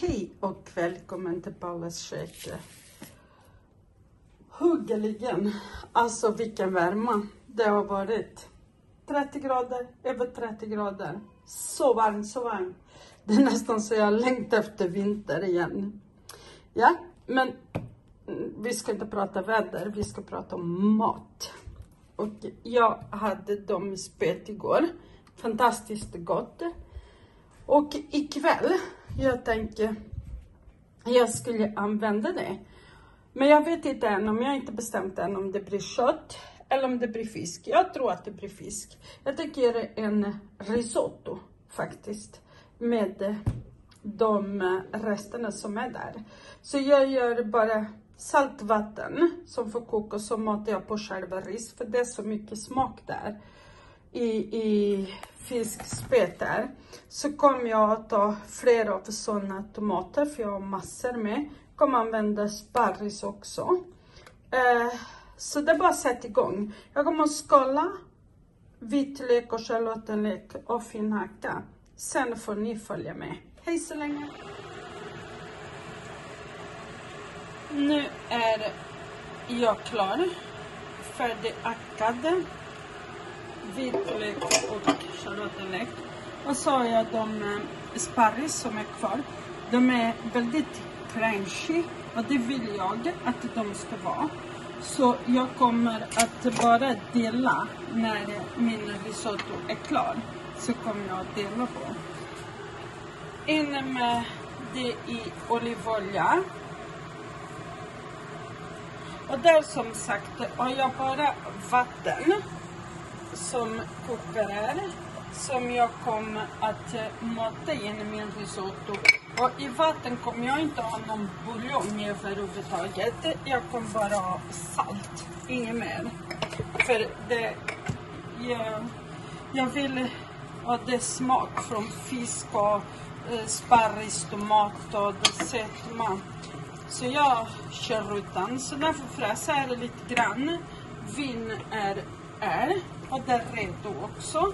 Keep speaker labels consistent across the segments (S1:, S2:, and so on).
S1: Hej och välkommen till Paulas kök. Huggeligen, alltså vilken värme det har varit. 30 grader, över 30 grader. Så varmt, så varmt. Det är nästan så jag längtar efter vinter igen. Ja, men vi ska inte prata väder, vi ska prata om mat. Och jag hade dem i spet igår. Fantastiskt gott. Och ikväll, jag tänker jag skulle använda det. Men jag vet inte än, om jag inte bestämt än om det blir kött eller om det blir fisk. Jag tror att det blir fisk. Jag tänker göra en risotto faktiskt med de resterna som är där. Så jag gör bara saltvatten som får koka, så matar jag på själva ris. För det är så mycket smak där i fiskspet där. Så kommer jag att ta flera av sådana tomater, för jag har massor med. Kommer använda sparris också. Så det är bara att sätta igång. Jag kommer att skala vitlök och schalottenlök och finhacka. Sen får ni följa med. Hej så länge. Nu är jag klar. Färdighackad vitlök och schalottenlök. Och så har jag de sparris som är kvar. De är väldigt crunchy och det vill jag att de ska vara. Så jag kommer att bara dela när min risotto är klar. Så kommer jag att dela på. In med det i olivolja. Och där som sagt har jag bara vatten som kokar här. Som jag kommer att mata in i min risotto. Och i vatten kommer jag inte ha någon buljong överhuvudtaget. Jag kommer bara ha salt, inget mer. För det, jag vill ha det smak från fisk och sparris, tomat och sötma. Så jag kör utan. Så därför fräser jag det lite grann. Vin är och det är redo också.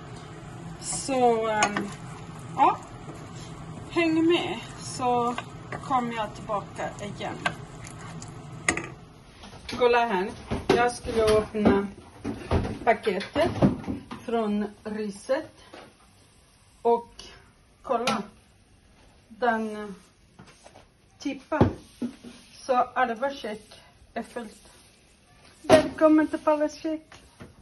S1: Så ja, häng med så kommer jag tillbaka igen. Kolla här, jag skulle öppna paketet från riset. Och kolla, den tippar. Så halva kök är fullt. Välkommen till Paulas kök.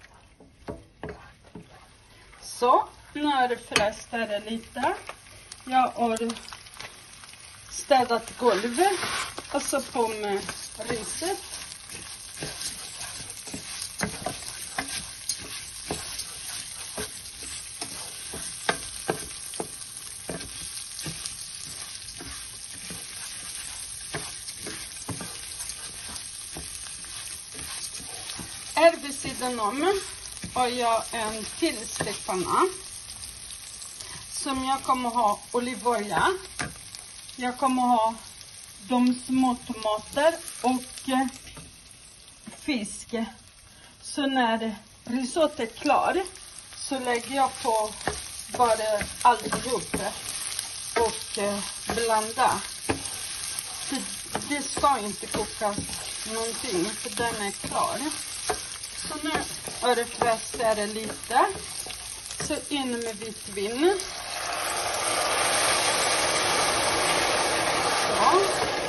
S1: Så, nu har det fräst här lite. Jag har städat golvet. Och så på med riset. Här vid sidan om har jag en till stekpanna som jag kommer ha olivolja. Jag kommer ha de små tomater och fisk. Så när risotto är klar så lägger jag på bara alltihop och blanda. Det ska inte koka någonting för den är klar. Så nu har det fräst lite. Så in med vitt vin. Så.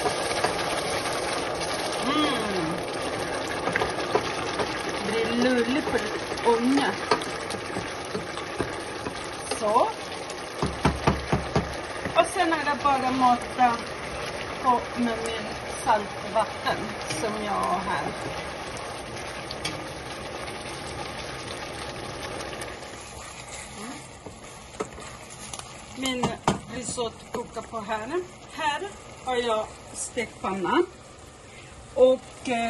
S1: Det blir lullig på ugnen. Så. Och sen är det bara mata på med min saltvatten som jag har här. Min risotto kokar på här. Här har jag stekpanna och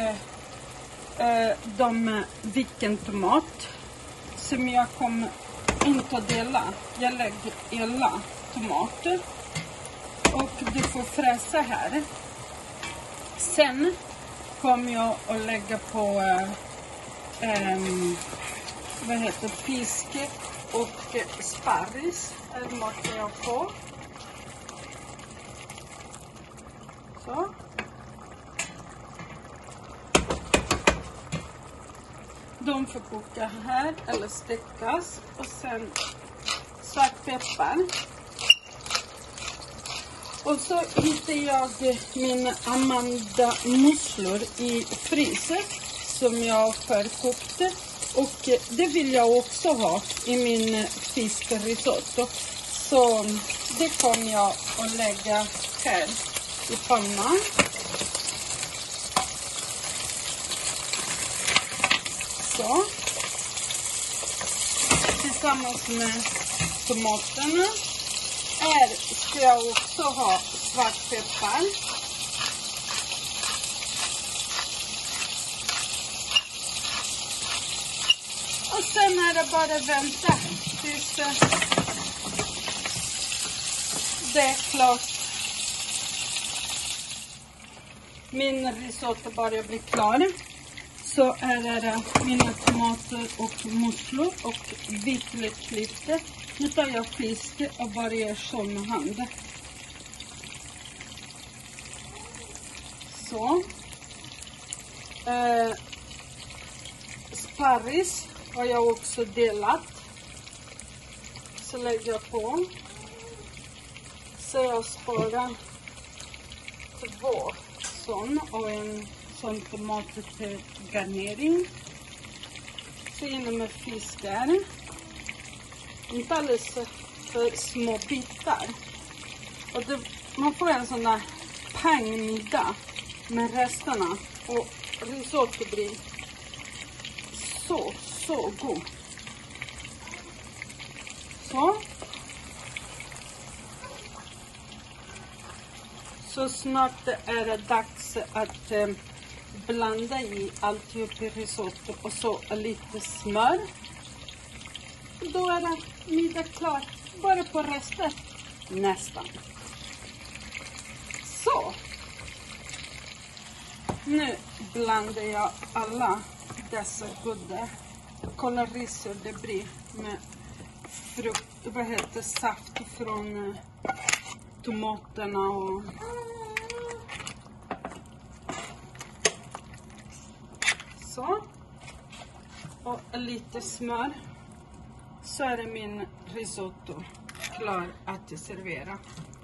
S1: de vicken tomat som jag kommer inte att dela. Jag lägger hela tomater och du får fräsa här. Sen kommer jag att lägga på fisk och sparris. Här matar jag på. de får koka här eller stekas. Och sen svartpeppar. Och så hittar jag mina Amanda musslor i frysen som jag förkokte. Och det vill jag också ha i min fiskrisotto. Så det kommer jag att lägga här i pannan. Så. Tillsammans med tomaterna. Här ska jag också ha svartpeppar. Och sen är det bara att vänta tills det är klart. Min risotto börjar bli klar. Så är det mina tomater och musslor och vitlöksklyftor. Nu tar jag fisk och börjar så med handen. Så. Sparris har jag också delat. Så lägger jag på. Så jag sparar 2 sån och en sån tomater till garnering. Så in med fiskar. Inte alldeles för små bitar. Och det, man får en sån där pangmiddag med resterna. Och risotto blir så god. Så. Så snart är det dags att blanda i alltihop i risotto och så lite smör. Då är det middag klart. Bara på resten. Nästan. Så. Nu blandar jag alla dessa goda. Kolla risor det blir med frukt. Vad heter saft från tomaterna och så. Och lite smör. Så är det min risotto klar att servera.